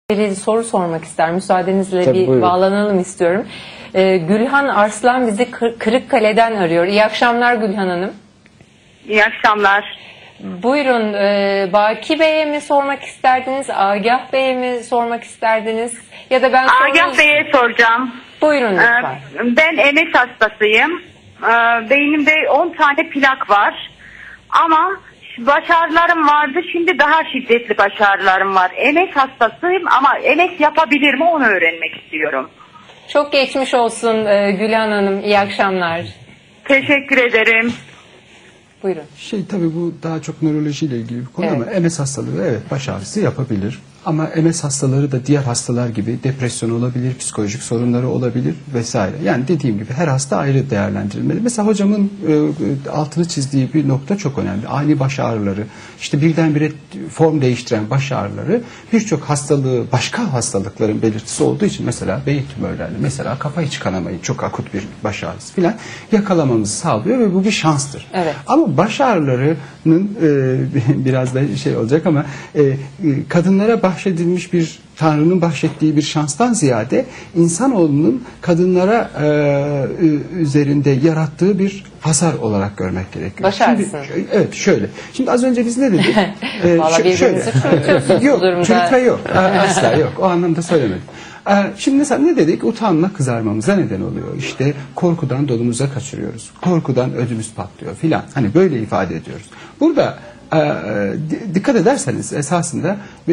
Bir soru sormak ister. Müsaadenizle Tabii, bir buyurun. bağlanalım istiyorum. Gülhan Arslan bizi Kırıkkale'den arıyor. İyi akşamlar Gülhan Hanım. İyi akşamlar. Buyurun, Baki Bey'e mi sormak isterdiniz, Agah Bey'e mi sormak isterdiniz? Ya da ben Agah Bey'e soracağım. Buyurun lütfen. Ben MS hastasıyım. Beynimde 10 tane plak var. Ama baş ağrılarım vardı. Şimdi daha şiddetli baş ağrılarım var. MS hastasıyım ama MS yapabilir mi onu öğrenmek istiyorum. Çok geçmiş olsun Gülhan Hanım. İyi akşamlar. Teşekkür ederim. Buyurun. Tabii bu daha çok nörolojiyle ilgili bir konu, Evet. ama MS hastalığı evet baş ağrısı yapabilir. Ama MS hastaları da diğer hastalar gibi depresyon olabilir, psikolojik sorunları olabilir vesaire. Yani dediğim gibi her hasta ayrı değerlendirilmeli. Mesela hocamın altını çizdiği bir nokta çok önemli. Ani baş ağrıları, işte birdenbire form değiştiren baş ağrıları birçok hastalığı, başka hastalıkların belirtisi olduğu için, mesela beyin tümörlerinde, mesela kafa iç kanamayı, çok akut bir baş ağrısı filan yakalamamızı sağlıyor ve bu bir şanstır. Evet. Ama baş ağrılarının biraz da olacak ama kadınlara bahşedilmiş bir, Tanrı'nın bahşettiği bir şanstan ziyade insanoğlunun kadınlara üzerinde yarattığı bir hasar olarak görmek gerekiyor. Baş ağrısı. Evet, şöyle. Şimdi az önce biz ne dedik? Vallahi birbirinizi çürütüyorsunuz Yok, bu durumda. çürütme yok. Asla yok. O anlamda söylemedim. Şimdi mesela ne dedik? Utanma kızarmamıza neden oluyor. İşte korkudan dolumuza kaçırıyoruz. Korkudan ödümüz patlıyor filan. Hani böyle ifade ediyoruz. Burada dikkat ederseniz esasında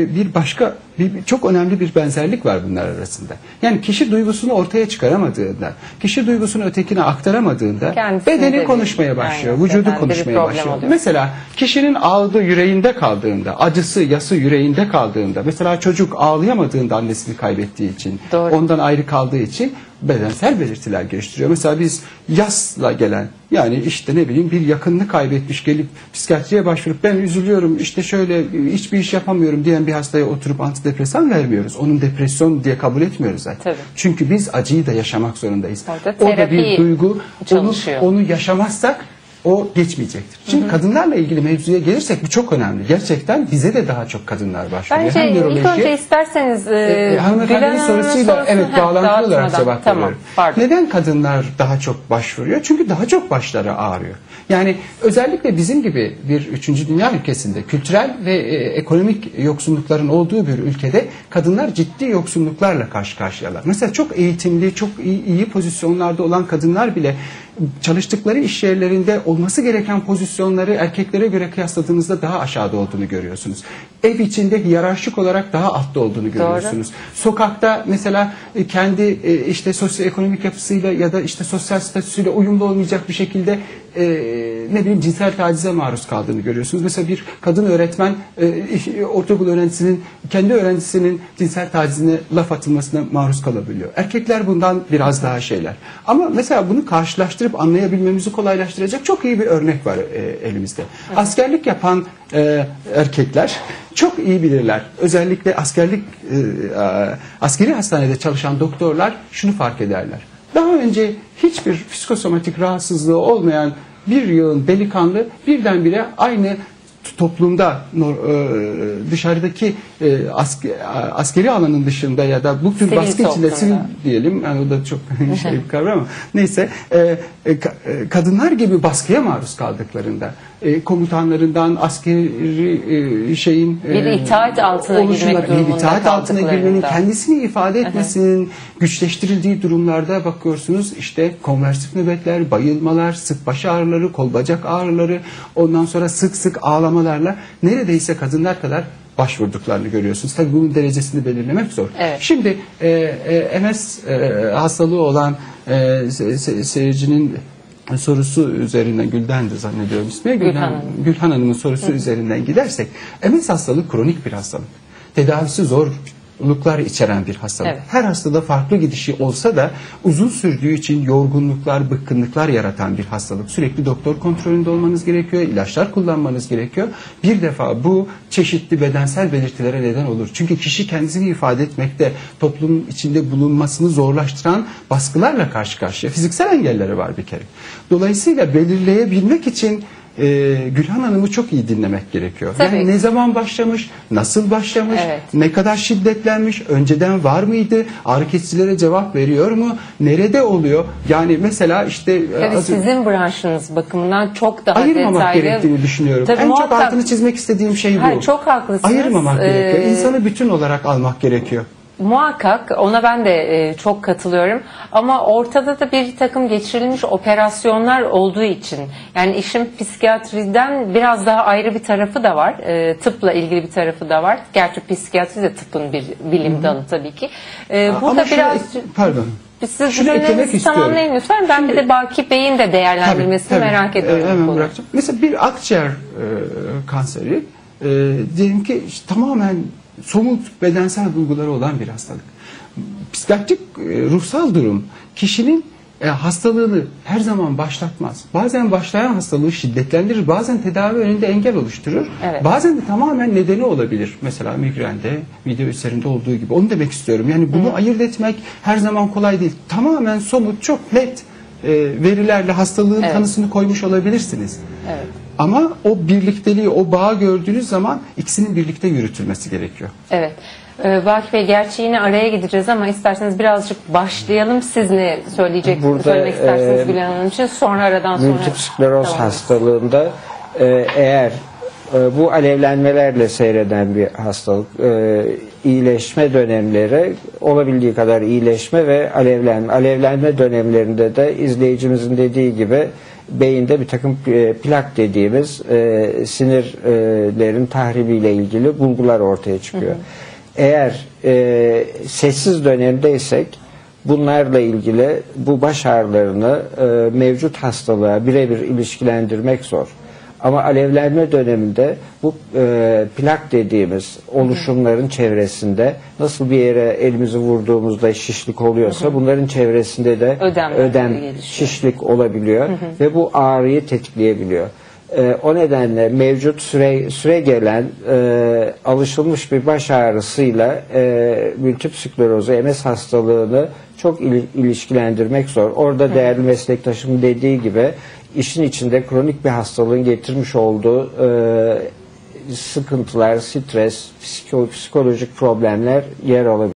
çok önemli bir benzerlik var bunlar arasında. Yani kişi duygusunu ortaya çıkaramadığında, kişi duygusunu ötekine aktaramadığında Kendisinde bedeni de konuşmaya başlıyor, aynen, vücudu bedende bir konuşmaya problem başlıyor. oluyor. Mesela kişinin ağrısı yüreğinde kaldığında, acısı, yası yüreğinde kaldığında, mesela çocuk ağlayamadığında annesini kaybettiği için, Doğru. ondan ayrı kaldığı için bedensel belirtiler geliştiriyor. Mesela biz yasla gelen, yani işte ne bileyim bir yakınını kaybetmiş gelip psikiyatriye başvurup ben üzülüyorum, işte şöyle hiçbir iş yapamıyorum diyen bir hastaya oturup antidepresan vermiyoruz. Onun depresyon diye kabul etmiyoruz zaten. Tabii. Çünkü biz acıyı da yaşamak zorundayız. Orada O da terapi bir duygu. çalışıyor. Onu yaşamazsak o geçmeyecektir. Şimdi kadınlarla ilgili mevzuya gelirsek bu çok önemli. Gerçekten bize de daha çok kadınlar başvuruyor. Bence ilk önce isterseniz hanımefendinin Gülhan sorusuyla bağlantılı olarak cevap tamam, veriyorum. pardon. Neden kadınlar daha çok başvuruyor? Çünkü daha çok başları ağrıyor. Yani özellikle bizim gibi bir 3. dünya ülkesinde kültürel ve ekonomik yoksunlukların olduğu bir ülkede kadınlar ciddi yoksunluklarla karşı karşıyalar. Mesela çok eğitimli, çok iyi pozisyonlarda olan kadınlar bile çalıştıkları iş yerlerinde olması gereken pozisyonları erkeklere göre kıyasladığınızda daha aşağıda olduğunu görüyorsunuz. Ev içinde hiyerarşik olarak daha altta olduğunu görüyorsunuz. Doğru. Sokakta mesela kendi işte sosyoekonomik yapısıyla ya da işte sosyal statüsüyle uyumlu olmayacak bir şekilde ne bileyim cinsel tacize maruz kaldığını görüyorsunuz. Mesela bir kadın öğretmen ortaokul öğrencisinin kendi öğrencisinin cinsel tacizine laf atılmasına maruz kalabiliyor. Erkekler bundan biraz daha şeyler. Ama mesela bunu karşılaştırıp anlayabilmemizi kolaylaştıracak çok iyi bir örnek var elimizde. Evet. Askerlik yapan erkekler çok iyi bilirler. Özellikle askeri hastanede çalışan doktorlar şunu fark ederler. Daha önce hiçbir psikosomatik rahatsızlığı olmayan bir yığın delikanlı birdenbire aynı toplumda dışarıdaki askeri alanın dışında ya da bu tür baskı içinde sivil diyelim, yani o da çok bir kavram ama neyse, kadınlar gibi baskıya maruz kaldıklarında komutanlarından askeri bir itaat altına girmek durumunda, bir itaat altına girmenin, kendisini ifade etmesinin güçleştirildiği durumlarda bakıyorsunuz işte konversif nöbetler, bayılmalar, sık baş ağrıları, kol bacak ağrıları, ondan sonra sık sık ağlamalarla neredeyse kadınlar kadar başvurduklarını görüyorsunuz. Tabii bunun derecesini belirlemek zor. Evet. Şimdi MS hastalığı olan seyircinin sorusu üzerinden, Gülden'di zannediyorum ismi. Gülhan Hanım'ın sorusu üzerinden gidersek, MS hastalığı kronik bir hastalık. Tedavisi zorluklar içeren bir hastalık. Evet. Her hastada farklı gidişi olsa da uzun sürdüğü için yorgunluklar, bıkkınlıklar yaratan bir hastalık. Sürekli doktor kontrolünde olmanız gerekiyor, ilaçlar kullanmanız gerekiyor. Bir defa bu çeşitli bedensel belirtilere neden olur. Çünkü kişi kendisini ifade etmekte, toplumun içinde bulunmasını zorlaştıran baskılarla karşı karşıya. Fiziksel engelleri var bir kere. Dolayısıyla belirleyebilmek için Gülhan Hanım'ı çok iyi dinlemek gerekiyor. Tabii. Yani ne zaman başlamış, nasıl başlamış, Evet. ne kadar şiddetlenmiş, önceden var mıydı, ağrı kesicilere cevap veriyor mu, nerede oluyor? Yani mesela işte Tabii sizin branşınız bakımından çok daha ayırmamak detaylı. gerektiğini düşünüyorum. Tabii En çok muhakkak. altını çizmek istediğim şey bu. Hayır, çok haklısınız. Ayırmamak gerekiyor. İnsanı bütün olarak almak gerekiyor. Muhakkak ona ben de çok katılıyorum ama ortada da bir takım geçirilmiş operasyonlar olduğu için yani işin psikiyatriden biraz daha ayrı bir tarafı da var, tıpla ilgili bir tarafı da var. Gerçi psikiyatri de tıbbın bir bilim dalı tabii ki. Burada Ama biraz pardon. siz Şunu eklemek tamamlayın lütfen. Ben bir de Baki Bey'in de değerlendirmesini Tabii, merak ediyorum. Hemen bırakacağım. Mesela bir akciğer kanseri diyelim ki işte tamamen somut bedensel duyguları olan bir hastalık. Psikiyatrik ruhsal durum kişinin hastalığını her zaman başlatmaz. Bazen başlayan hastalığı şiddetlendirir, bazen tedavi önünde engel oluşturur. Evet. Bazen de tamamen nedeni olabilir. Mesela migrende, mide ülserinde olduğu gibi. Onu demek istiyorum. Yani bunu ayırt etmek her zaman kolay değil. Tamamen somut, çok net verilerle hastalığın tanısını koymuş olabilirsiniz. Evet. Ama o birlikteliği, o bağı gördüğünüz zaman ikisinin birlikte yürütülmesi gerekiyor. Evet. Baki Bey, gerçi yine araya gideceğiz ama isterseniz birazcık başlayalım. Siz ne söylemek istersiniz Gülhan Hanım için? Sonra aradan sonra... Multiple skleroz hastalığında eğer bu alevlenmelerle seyreden bir hastalık, iyileşme dönemleri olabildiği kadar iyileşme ve alevlenme dönemlerinde de izleyicimizin dediği gibi beyinde bir takım plak dediğimiz sinirlerin tahribiyle ilgili bulgular ortaya çıkıyor. Eğer sessiz dönemdeysek bunlarla ilgili bu baş ağrılarını mevcut hastalığa birebir ilişkilendirmek zor. Ama alevlenme döneminde bu plak dediğimiz oluşumların çevresinde nasıl bir yere elimizi vurduğumuzda şişlik oluyorsa bunların çevresinde de ödem şişlik olabiliyor ve bu ağrıyı tetikleyebiliyor. O nedenle mevcut süre gelen alışılmış bir baş ağrısıyla multiple sklerozu, MS hastalığını çok ilişkilendirmek zor. Orada değerli meslektaşımın dediği gibi işin içinde kronik bir hastalığın getirmiş olduğu sıkıntılar, stres, psikolojik problemler yer alabilir.